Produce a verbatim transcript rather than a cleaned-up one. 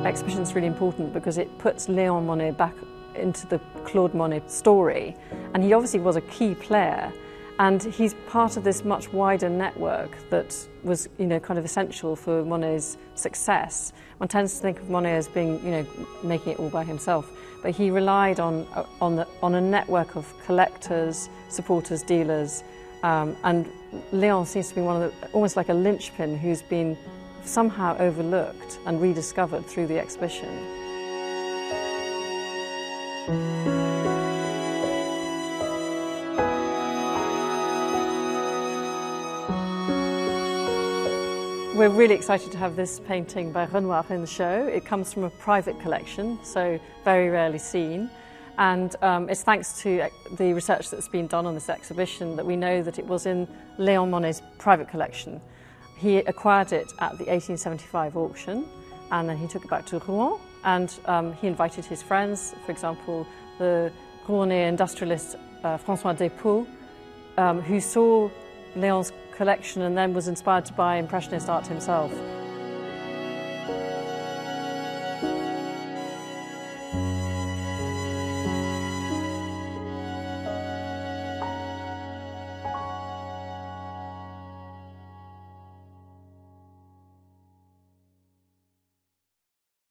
exhibition is really important because it puts Léon Monet back into the Claude Monet story, and he obviously was a key player, and he's part of this much wider network that was, you know, kind of essential for Monet's success. One tends to think of Monet as being, you know, making it all by himself, but he relied on on, the, on a network of collectors, supporters, dealers, um, and Léon seems to be one of the, almost like a linchpin who's been somehow overlooked and rediscovered through the exhibition. We're really excited to have this painting by Renoir in the show. It comes from a private collection, so very rarely seen. And um, it's thanks to the research that's been done on this exhibition that we know that it was in Léon Monet's private collection. He acquired it at the eighteen seventy-five auction, and then he took it back to Rouen, and um, he invited his friends, for example, the Rouennais industrialist uh, François Despaux, um, who saw Léon's collection and then was inspired to buy Impressionist art himself.